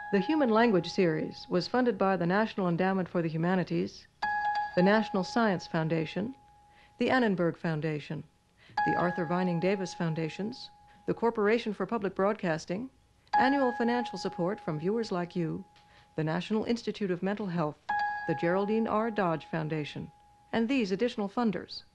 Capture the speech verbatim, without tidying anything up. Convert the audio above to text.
The Human Language Series was funded by the National Endowment for the Humanities, the National Science Foundation, the Annenberg Foundation, the Arthur Vining Davis Foundations, the Corporation for Public Broadcasting, annual financial support from viewers like you, the National Institute of Mental Health, the Geraldine R. Dodge Foundation, and these additional funders.